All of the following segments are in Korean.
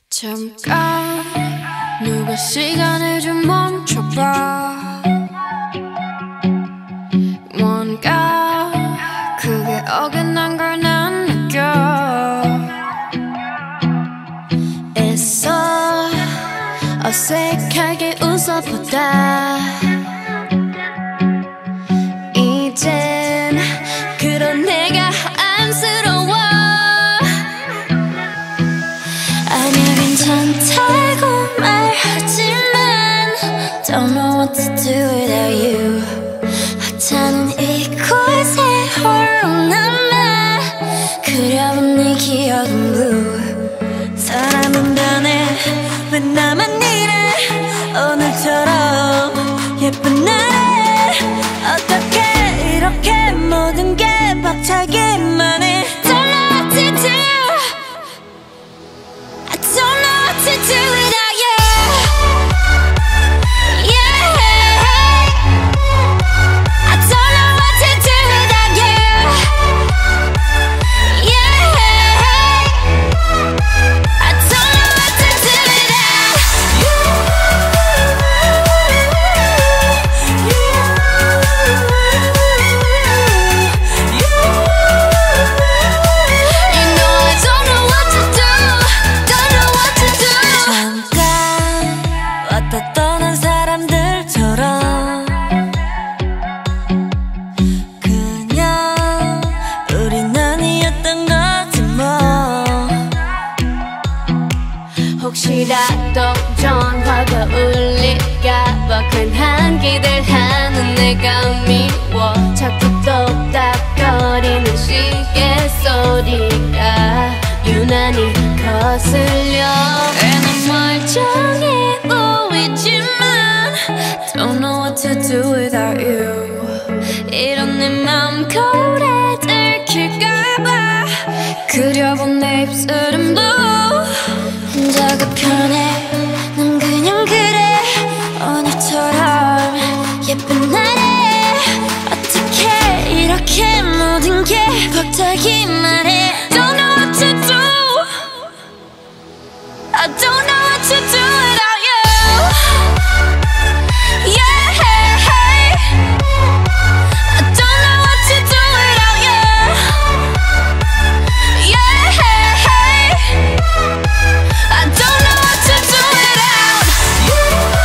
잠깐 누가 시간을 좀 멈춰봐. 뭔가 그게 어긋난 걸 난 느껴. 애써 어색하게 웃어보다 이젠 그런 내가 안쓰러워. 아니야 괜찮다고 말하지만 Don't know what to do without you. 하찮은 이곳에 홀로 남아 그려본 네 기억은 blue. 사람은 변해 왜 나만 이래 오늘처럼 예쁜 날에 어떻게 이렇게 모든 게 벅차기만 해. Don't know what to do. I don't know what to do without you. Yeah, I don't know what to do without you. Yeah, I don't know what to do without you. You know I don't know what to do. Don't know what to do. 잠깐 왔다 떠난 사람들처럼 그냥 우린 아니었던 거지 뭐. 혹시라도 전화가 울릴까봐 괜한 기대하는 내가 미워. 자꾸 똑딱거리는 시계 소리가 유난히 거슬려. 난 멀쩡해 보이지만 Don't know what to do without you. 이런 내 맘 거울에 들킬까봐 그려본 내 입술은 blue. 혼자가 편해 난 그냥 그래 오늘처럼 예쁜 날에 어떻게 이렇게 모든 게 벅차기만 해. Don't know what to do. I don't know what to do without you. Yeah, I don't know what to do without you. Yeah, I don't know what to do without you.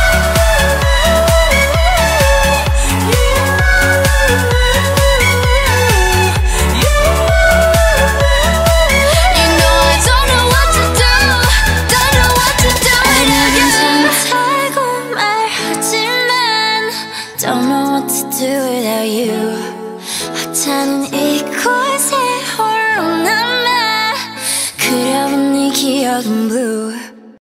You know I don't know what to do. Don't know what to do without you. 괜찮다고 말하지만 Don't know what to do without you. 하찮은 이곳에 홀로 남아 그려본 네 기억은 blue.